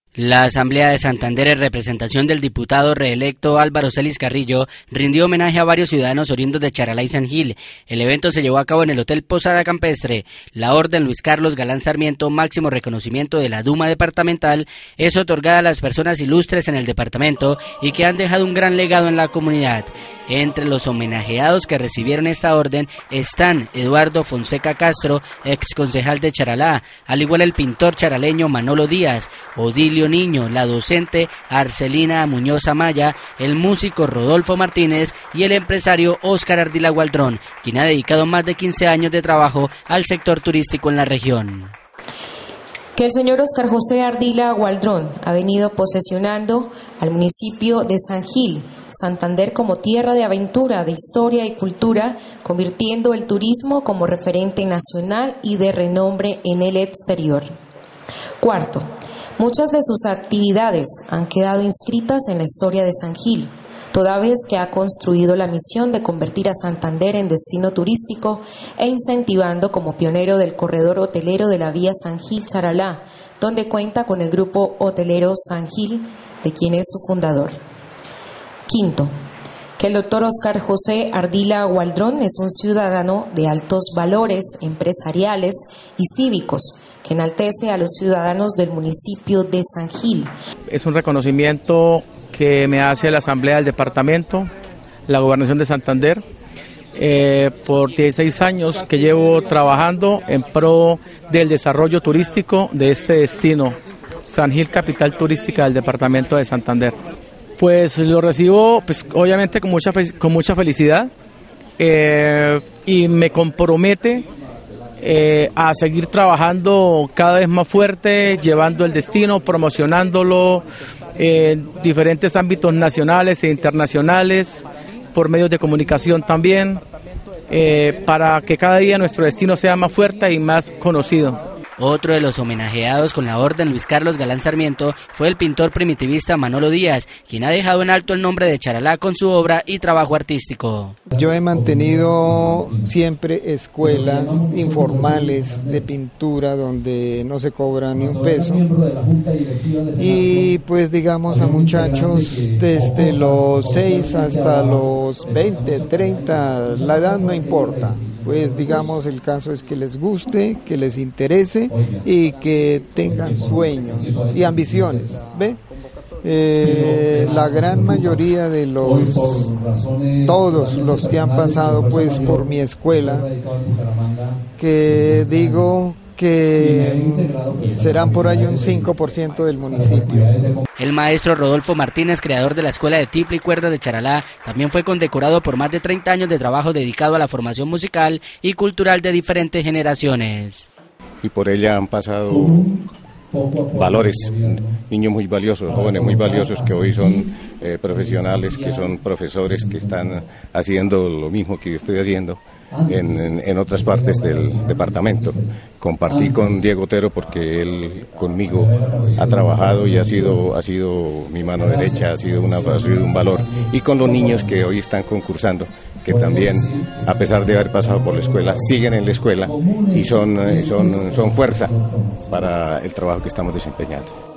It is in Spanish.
La Asamblea de Santander, en representación del diputado reelecto Álvaro Celis Carrillo, rindió homenaje a varios ciudadanos oriundos de Charalá y San Gil. El evento se llevó a cabo en el Hotel Posada Campestre. La Orden Luis Carlos Galán Sarmiento, máximo reconocimiento de la Duma departamental, es otorgada a las personas ilustres en el departamento y que han dejado un gran legado en la comunidad. Entre los homenajeados que recibieron esta orden están Eduardo Fonseca Castro, exconcejal de Charalá, al igual el pintor charaleño Manolo Díaz, Odilio Niño, la docente Arcelina Muñoz Amaya, el músico Rodolfo Martínez y el empresario Óscar Ardila Gualdrón, quien ha dedicado más de 15 años de trabajo al sector turístico en la región. Que el señor Óscar José Ardila Gualdrón ha venido posesionando al municipio de San Gil, Santander, como tierra de aventura, de historia y cultura, convirtiendo el turismo como referente nacional y de renombre en el exterior. Cuarto, muchas de sus actividades han quedado inscritas en la historia de San Gil, toda vez que ha construido la misión de convertir a Santander en destino turístico e incentivando como pionero del corredor hotelero de la vía San Gil-Charalá, donde cuenta con el grupo hotelero San Gil, de quien es su fundador. Quinto, que el doctor Óscar José Ardila Gualdrón es un ciudadano de altos valores empresariales y cívicos, que enaltece a los ciudadanos del municipio de San Gil. Es un reconocimiento que me hace la Asamblea del Departamento, la Gobernación de Santander, por 16 años que llevo trabajando en pro del desarrollo turístico de este destino, San Gil, capital turística del Departamento de Santander. Pues lo recibo, pues, obviamente con mucha felicidad, y me compromete a seguir trabajando cada vez más fuerte, llevando el destino, promocionándolo en diferentes ámbitos nacionales e internacionales, por medios de comunicación también, para que cada día nuestro destino sea más fuerte y más conocido. Otro de los homenajeados con la Orden Luis Carlos Galán Sarmiento fue el pintor primitivista Manolo Díaz, quien ha dejado en alto el nombre de Charalá con su obra y trabajo artístico. Yo he mantenido siempre escuelas informales de pintura donde no se cobra ni un peso, y pues digamos a muchachos desde los 6 hasta los 20, 30, la edad no importa. Pues digamos, el caso es que les guste, que les interese y que tengan sueños y ambiciones, ¿ve? La gran mayoría de todos los que han pasado pues por mi escuela, que digo que serán por ahí un 5% del municipio. El maestro Rodolfo Martínez, creador de la Escuela de Tiple y Cuerdas de Charalá, también fue condecorado por más de 30 años de trabajo dedicado a la formación musical y cultural de diferentes generaciones. Y por ella han pasado valores, niños muy valiosos, jóvenes muy valiosos que hoy son profesionales, que son profesores, que están haciendo lo mismo que yo estoy haciendo en otras partes del departamento. Compartí con Diego Otero porque él conmigo ha trabajado y ha sido mi mano derecha, ha sido un valor, y con los niños que hoy están concursando, que también, a pesar de haber pasado por la escuela, siguen en la escuela y son fuerza para el trabajo que estamos desempeñando.